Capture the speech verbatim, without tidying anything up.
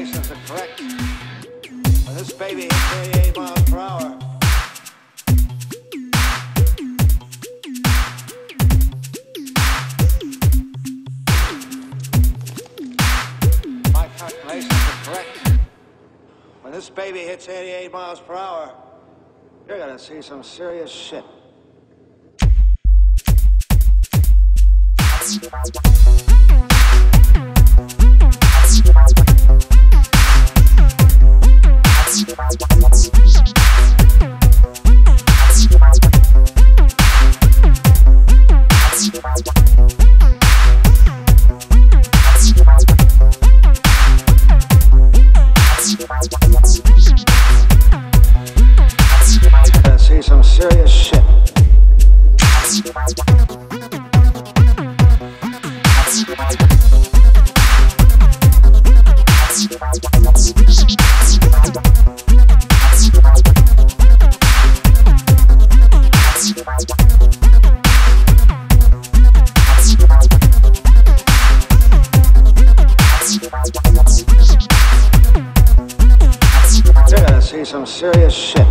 calculations are correct, when this baby hits eighty-eight miles per hour, my calculations are correct. When this baby hits eighty-eight miles per hour, you're gonna see some serious shit. Gonna see some serious shit. You're gonna see some serious shit.